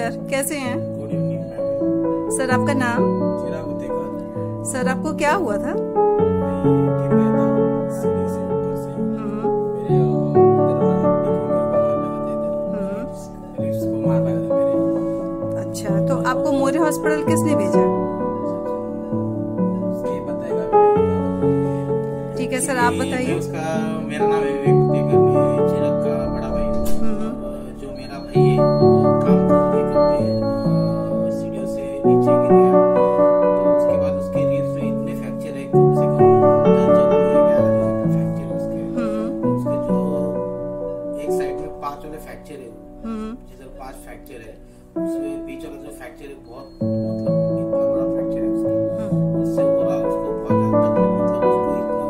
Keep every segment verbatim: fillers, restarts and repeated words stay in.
Sir, कैसे हैं? Good evening ma'am. Sir आपका नाम? चिराग उतेकर। सर आपको क्या हुआ था? मैं गिर गया था सीढ़ी से ऊपर से। मेरे इधर वाला हड्डी को मेरे को मार लगा था, इधर रिब्स को मार लगा था मेरे। अच्छा, तो आपको मोरे हॉस्पिटल किसने भेजा? उसके बताएगा। ठीक है सर, आप बताइए। उसका मेरा नाम है विवेक उतेकर, मैं चिराग का बड़ा भाई हूँ। जो मेरा भाई है वो काम करते करते सीढ़ियों से नीचे गिर गया, तो उसके बाद उसके रिब्स में इतने फ्रैक्चर है, कम से कम दस जगह या ग्यारह जगह फ्रैक्चर है उसके। उसके जो एक साइड में पांच वाले फ्रैक्चर है, जिधर पांच फ्रैक्चर है उसमें बीच वाला जो फ्रैक्चर है बहुत मतलब इतना बड़ा फ्रैक्चर है उसका। उससे हो रहा है उसको बहुत ज्यादा तकलीफ, मतलब उसको इतना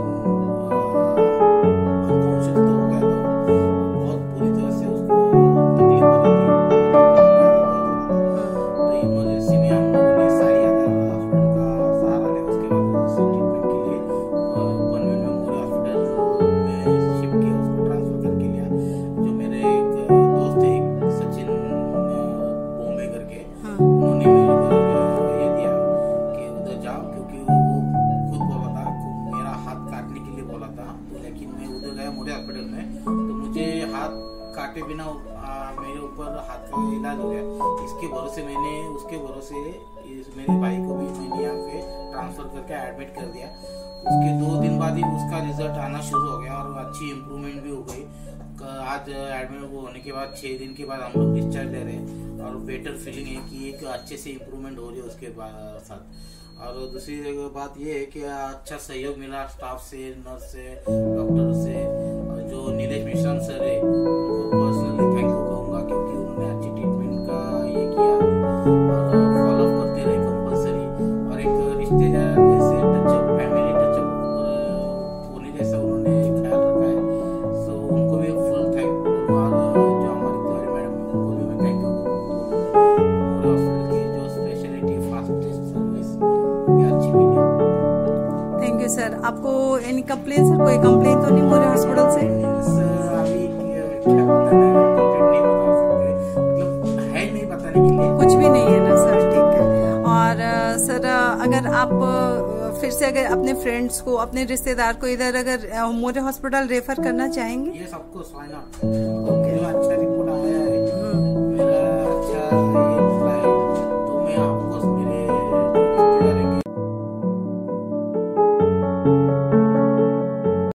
अनकॉन्शियस तो हो गया था, बहुत बुरी तरह से उसको तकलीफ हो रही थी, तो इमरजेंसी में हम लोगों ने साई हॉस्पिटल का सहारा लिया। उसके बाद उसे ट्रीटमेंट के लिए पनवेल मेमोरियल हॉस्पिटल में शिफ्ट किया, उसको ट्रांसफर करके लिया। जो मेरे एक दोस्त है एक सचिन बॉम्बे करके, उन्होंने मेरे को ये दिया कि उधर जाओ, क्योंकि वो खुद बोला था मेरा हाथ काटने के लिए बोला था, लेकिन मैं उधर गया मोरे हॉस्पिटल में, तो मुझे हाथ काटे बिना आ, मेरे ऊपर हाथ का इलाज हो गया। इसके भरोसे मैंने उसके भरोसे इस मेरे भाई को भी मैंने यहाँ पे ट्रांसफर करके एडमिट कर दिया। उसके दो दिन बाद ही उसका रिजल्ट आना शुरू हो गया और अच्छी इम्प्रूवमेंट भी हो गई। आज एडमिट होने के बाद छः दिन के बाद हम लोग डिस्चार्ज ले रहे हैं और बेटर फीलिंग है कि एक अच्छे से इम्प्रूवमेंट हो रही है उसके साथ। और दूसरी बात ये है कि अच्छा सहयोग मिला स्टाफ से, नर्स से, डॉक्टर से, और जो नीलेश मिश्रा सर है उनको पर्सनली थैंक यू कहूँगा, क्योंकि उन्होंने अच्छी ट्रीटमेंट का ये किया और फॉलोअप करते रहे कंपल्सरी, और एक रिश्तेदार जैसे टचअप, फैमिली टचअप होने जैसा उन्होंने ख्याल रखा है। सो उनको भी फुल थैंक यू, और जो हमारी तिवारी मैडम है उनको भी मैं थैंक यू पूरे हॉस्पिटल की जो स्पेशलिटी फास्टेस्ट सर्विस अच्छी मिली। Thank you sir. आपको एनी कंप्लेन सर? कोई कंप्लेन तो नहीं मोरे हॉस्पिटल से? सर अभी क्या बताना है, कंप्लीट नहीं बता सकते, मतलब है नहीं बताने के लिए, कुछ भी नहीं है ना सर? ठीक है। और अ, सर अ, अगर आप अ, फिर से अगर अपने फ्रेंड्स को, अपने रिश्तेदार को इधर अगर अ, मोरे हॉस्पिटल रेफर करना चाहेंगे? ये सबको स्वाइन ओके। अच्छा